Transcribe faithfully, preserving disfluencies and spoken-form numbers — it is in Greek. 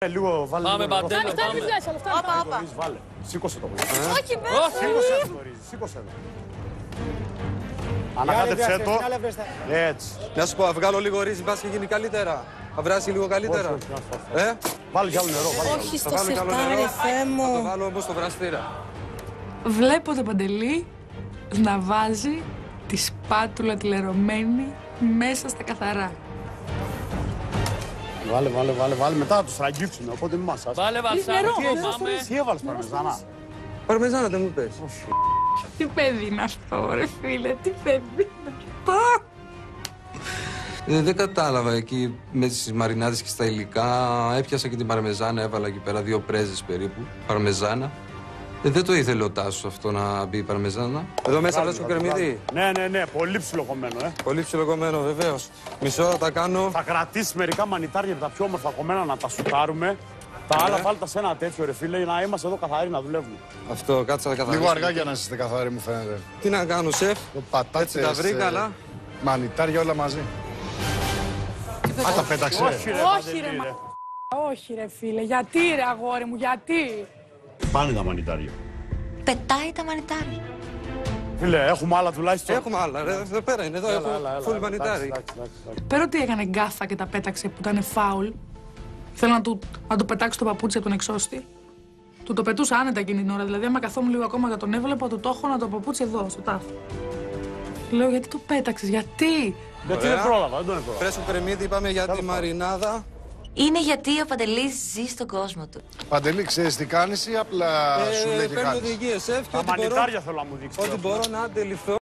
Λίγο βάλε. Πάμε Παντέλο. Φτάνει, φτάνει, μην πιάσει, αλλά φτάνει. Βάλε. Σήκωσε το. Όχι, με. Σήκωσε το. Σήκωσε το. Ανακάτεψέ το. Έτσι. Να σου πω, να βγάλω λίγο ρύζι, πας και γίνει καλύτερα. Θα βράσει λίγο καλύτερα. Ε? Βάλε κι άλλο νερό. Όχι στο Θα βάλω κι άλλο σιρτάρι, νερό. Θεέ Θα το μου. βάλω όμως στο βραστήρα. Βλέπω τον Παντελή να βάζει τη σπάτουλα τη λερωμένη μέσα στα καθαρά. Βάλε, βάλε, βάλε, βάλε. Μετά θα το στραγγίξουμε, οπότε μη μας. Βάλε βασάρι, πάμε. Τι έβαλες παρμεζάνα. Παρμεζάνα δεν μου πες. Τι παιδί είναι αυτό, ρε φίλε, τι παιδί είναι αυτό. Ε, δεν κατάλαβα εκεί με τις μαρινάδες και στα υλικά. Έπιασα και την παρμεζάνα, έβαλα εκεί πέρα δύο πρέζες περίπου. Παρμεζάνα. Ε, δεν το ήθελε ο Τάσος αυτό να μπει η παρμεζάνα. Εδώ μέσα βλέπεις το κρεμμύδι. Ναι, ναι, ναι, πολύ ψιλοκομμένο, ε. Πολύ ψιλοκομμένο, βεβαίως. Μισό θα τα κάνω. Θα κρατήσει μερικά μανιτάρια από τα πιο όμορφα κομμένα να τα σουτάρουμε. Τα άλλα βάλτε τα σε ένα τέτοιο, ρε φίλε, για να είμαστε εδώ καθαροί να δουλεύουμε. Αυτό, κάτσε να καθαρίσω. Λίγο αργά για να είστε καθαροί, μου φαίνεται. Τι να κάνω, σεφ. Το πατάτες, Έτσι τα βρήκα, αλλά. μανιτάρια όλα μαζί. Α, τα πέταξε. Όχι, ρε, Όχι, ρε, μα... Όχι, ρε φίλε, γιατί ρε αγόρι μου, γιατί. Πάνε τα μανιτάρια. Πετάει τα μανιτάρια. Φίλε, έχουμε άλλα τουλάχιστον. Έχουμε άλλα, ρε. Εδώ πέρα είναι, εδώ Έλα, έχω έλα, έλα, φουλ εντάξει, μανιτάρι. εντάξει, εντάξει, εντάξει. Πέρα ότι έκανε γκάφα και τα πέταξε που ήταν φάουλ, θέλω να του, να του πετάξει το παπούτσι από τον εξώστη. Του το πετούσα άνετα εκείνη την ώρα. Δηλαδή, άμα καθόμουν λίγο ακόμα για τον έβλεπα, του το έχω να το παπούτσι εδώ, στο τάφο. Λέω, γιατί το πέταξες, γιατί. Γιατί δεν πρόλαβα, δεν τον πρόλαβα. Φρέσκο κρεμμύδι, είπαμε για τη μαρινάδα. Είναι γιατί ο Παντελής ζει στον κόσμο του. Παντελή, ξέρεις τι κάνεις ή απλά σου λέει και Παίρνω κάνεις. οδηγίες, σεφ, και Τα ό,τι μπορώ, μανιτάρια θέλω να μου δείξει. ό,τι μπορώ να αντιληφθώ.